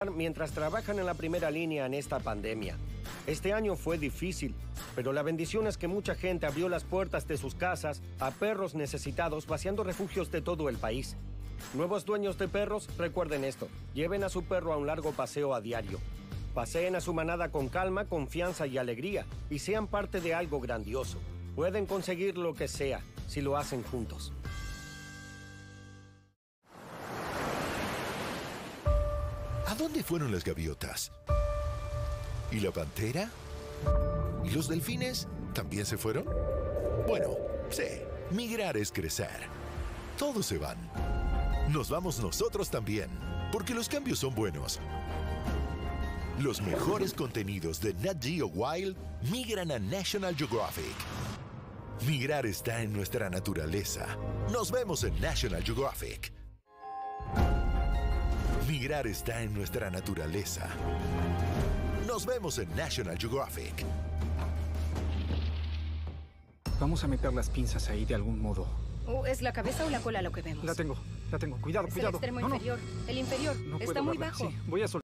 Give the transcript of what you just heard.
mientras trabajan en la primera línea en esta pandemia. Este año fue difícil, pero la bendición es que mucha gente abrió las puertas de sus casas a perros necesitados, vaciando refugios de todo el país. Nuevos dueños de perros, recuerden esto: lleven a su perro a un largo paseo a diario. Paseen a su manada con calma, confianza y alegría, y sean parte de algo grandioso. Pueden conseguir lo que sea si lo hacen juntos. ¿A dónde fueron las gaviotas? ¿Y la pantera? ¿Y los delfines también se fueron? Bueno, sí, migrar es crecer. Todos se van. Nos vamos nosotros también, porque los cambios son buenos. Los mejores contenidos de Nat Geo Wild migran a National Geographic. Migrar está en nuestra naturaleza. Nos vemos en National Geographic. Migrar está en nuestra naturaleza. Nos vemos en National Geographic. Vamos a meter las pinzas ahí de algún modo. ¿Es la cabeza o la cola lo que vemos? La tengo. Cuidado, Es cuidado. el extremo No, no. inferior. El inferior. No Está puedo muy verla. bajo. Sí, voy a soltar.